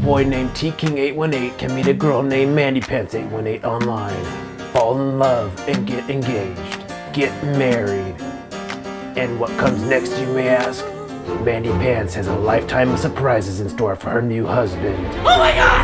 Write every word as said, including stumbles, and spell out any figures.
boy named T King eight one eight can meet a girl named Mandy Pants eight one eight online, fall in love and get engaged, get married. And what comes next, you may ask? Mandy Pants has a lifetime of surprises in store for her new husband. Oh my God!